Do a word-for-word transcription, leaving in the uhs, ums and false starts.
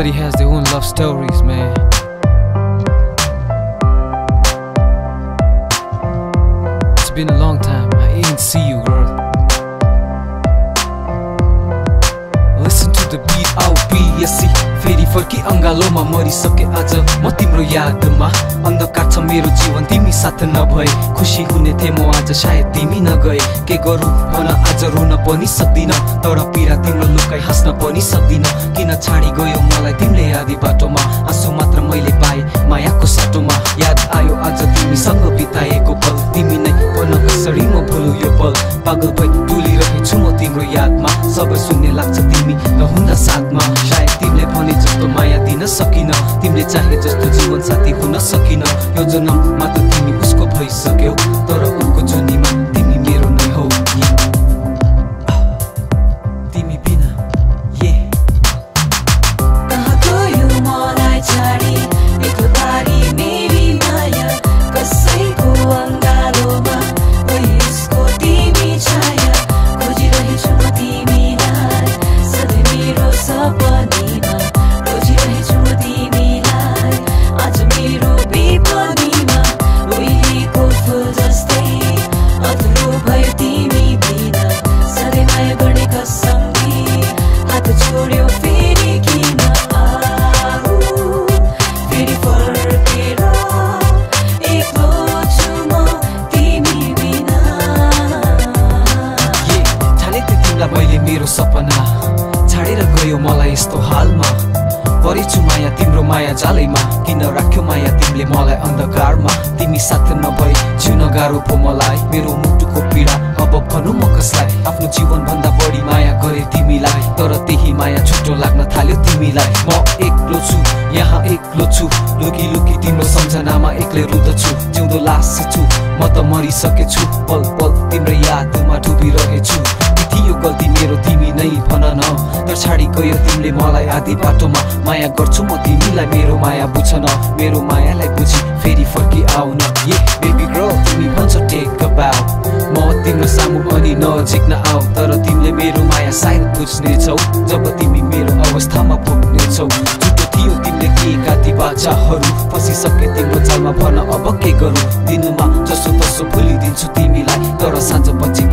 Everybody has their own love stories, man. It's been a long time, I ain't see you, girl. Listen to the beat, I'll be a see. फेरि फर्की अंगालोमा मरिसके आज म तिम्रो यादमा अन्धकार छ मेरो जीवन तिमी साथ नभए खुशी हुने थिए म आज सायद तिमी नगए के गरौँ भन आज रुन पनि सक्दिन तर पीडा तिम्रो लुकाइ हाँस्न पनि सक्दिन किन छाडी गयो मलाई तिमीले आधी बाटोमा आँसु मात्र मैले पाए मायाको साटोमा याद आयो आज तिमीसँग बिताएको पल तिमी नै भन कसरी म भुलु यो पल पागल भई डुलिरहेछु म तिम्रो यादमा सबै सुन्ने लाग्छ तिमी नहुँदा साथमा सायद तिमीले भने जस्तो माया दिन सकिन तिमीले चाहे जस्तो जीवन साथी हुन सकिन यो जन्ममा त तिमी उसको भइसक्यौ तर उनको जुनीमा तिमी मेरो नै हौ तिमी बिना ये कहाँ गयो मलाई छाडी एक्लो तारी मेरी माया कसैको अङ्गालोमा यसको तिमी छाया खोजिरहेछु म तिमीलाई सधैँ मेरो सपनीमा खोजिरहेछु म तिमीलाई आज मेरो विपनीमा उहिलेको फुल जस्तै अधुरो भयो तिमी बिना सधैँ माया गर्ने कसम दिए हात छोड्यो फेरि किन आऊ फेरि फर्केर एक्लो छु म तिमी बिना ये ठाने त तिमीलाई मैले मेरो सपना छाडेर गयो मलाई यस्तो हालमा परेछु माया तिम्रो माया जालैमा किन राख्यो माया तिमीले मलाई अन्धकारमा तिमी साथ नभई जिउन गाह्रो पो मलाई मेरो मुटुको पीडा अब भनौँ म कसलाई आफ्नो जीवन भन्दा बढी माया गरे तिमीलाई तर त्यही माया छुट्टो लाग्न थाल्यो तिमीलाई म एक्लो छु यहाँ एक्लो छु लुकी लुकी तिम्रो सम्झनामा एक्लै रुँदछु जिउँदो लास छु म त मरिसकेछु पल पल तिम्रो यादमा डुबिरहेछु थियो गल्ती मेरो तिमी नै भन न तर छाडी गयो तिमीले मलाई आधी बाटोमा माया गर्छु म तिमीलाई मेरो माया बुझ न मेरो मायालाई बुझी फेरि फर्की आउन ये बेबी गर्ल तिमी भन्छ टेक अ बाउ म तिम्रो सामु अनि नजिक न आऊ तर तिमीले मेरो माया सायद बुझ्नेछौ जब तिमी मेरो अवस्थामा पुग्नेछौ झुटो थियो तिमीले दिएका ती बाचाहरू फसिसके तिम्रो जालमा भन अब के गरौँ दिनमा जसो तसो भुलिदिन्छु तिमीलाई तर साँझ पछि